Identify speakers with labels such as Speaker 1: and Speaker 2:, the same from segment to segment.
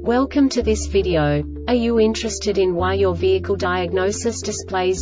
Speaker 1: Welcome to this video. Are you interested in why your vehicle diagnosis displays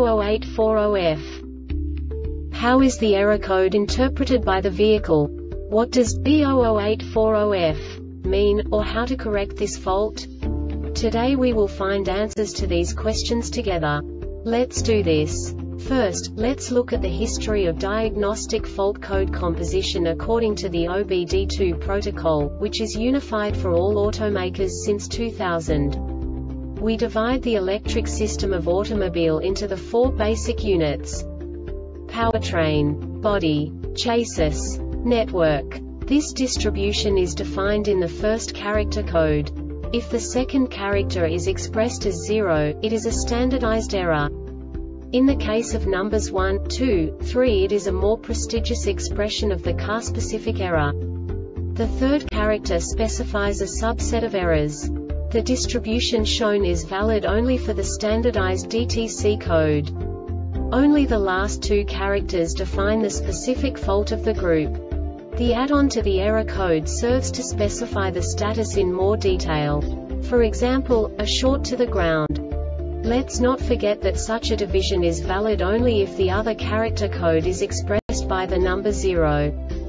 Speaker 1: B00840F? How is the error code interpreted by the vehicle? What does B00840F mean, or how to correct this fault? Today we will find answers to these questions together. Let's do this. First, let's look at the history of diagnostic fault code composition according to the OBD2 protocol, which is unified for all automakers since 2000. We divide the electric system of automobile into the four basic units: powertrain, body, chassis, network. This distribution is defined in the first character code. If the second character is expressed as 0, it is a standardized error. In the case of numbers 1, 2, 3, it is a more prestigious expression of the car-specific error. The third character specifies a subset of errors. The distribution shown is valid only for the standardized DTC code. Only the last two characters define the specific fault of the group. The add-on to the error code serves to specify the status in more detail. For example, a short to the ground. Let's not forget that such a division is valid only if the other character code is expressed by the number 0.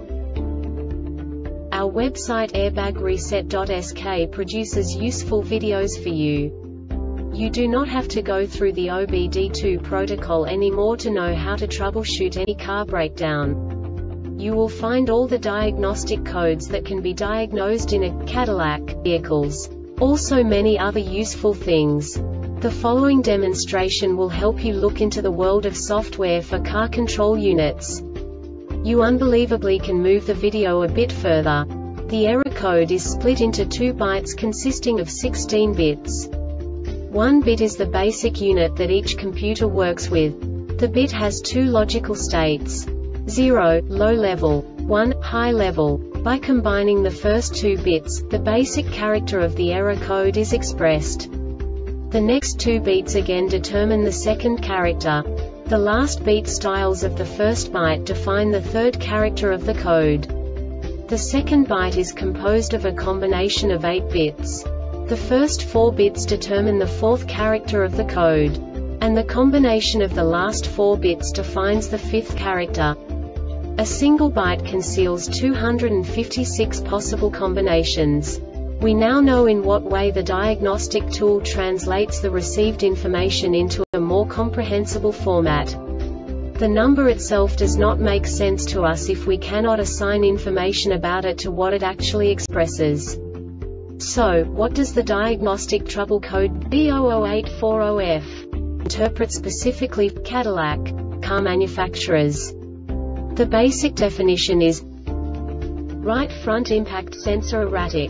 Speaker 1: Our website airbagreset.sk produces useful videos for you. You do not have to go through the OBD2 protocol anymore to know how to troubleshoot any car breakdown. You will find all the diagnostic codes that can be diagnosed in a Cadillac vehicles. Also many other useful things. The following demonstration will help you look into the world of software for car control units. You unbelievably can move the video a bit further. The error code is split into 2 bytes consisting of 16 bits. 1 bit is the basic unit that each computer works with. The bit has 2 logical states: 0, low level, 1, high level. By combining the first 2 bits, the basic character of the error code is expressed. The next 2 beats again determine the second character. The last beat styles of the first byte define the third character of the code. The second byte is composed of a combination of 8 bits. The first 4 bits determine the fourth character of the code. And the combination of the last 4 bits defines the fifth character. A single byte conceals 256 possible combinations. We now know in what way the diagnostic tool translates the received information into a more comprehensible format. The number itself does not make sense to us if we cannot assign information about it to what it actually expresses. So, what does the diagnostic trouble code B00840F interpret specifically for Cadillac car manufacturers? The basic definition is right front impact sensor erratic.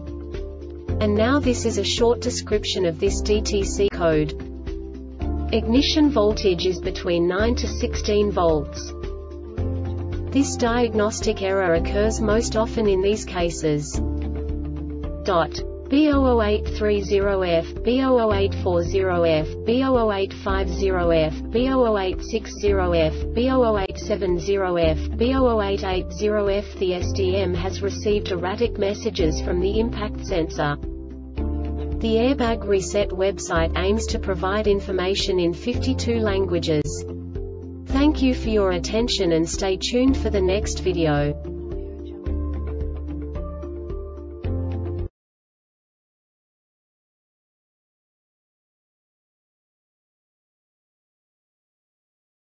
Speaker 1: And now this is a short description of this DTC code. Ignition voltage is between 9 to 16 volts. This diagnostic error occurs most often in these cases. B00830F, B00840F, B00850F, B00860F, B00870F, B00880F. The SDM has received erratic messages from the impact sensor. The Airbag Reset website aims to provide information in 52 languages. Thank you for your attention and stay tuned for the next video.